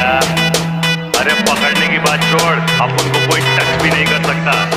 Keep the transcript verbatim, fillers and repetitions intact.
अरे पकड़ने की बात छोड़, अपन को कोई टच भी नहीं कर सकता।